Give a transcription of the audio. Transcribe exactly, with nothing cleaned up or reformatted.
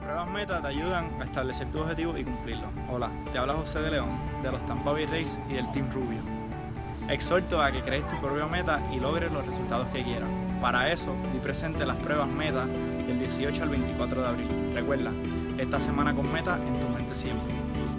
Pruebas Meta te ayudan a establecer tus objetivos y cumplirlos. Hola, te habla José de León, de los Tampa Bay Rays y del Team Rubio. Exhorto a que crees tu propia meta y logres los resultados que quieras. Para eso, di presente en las pruebas Meta del dieciocho al veinticuatro de abril. Recuerda, esta semana con Meta en tu mente siempre.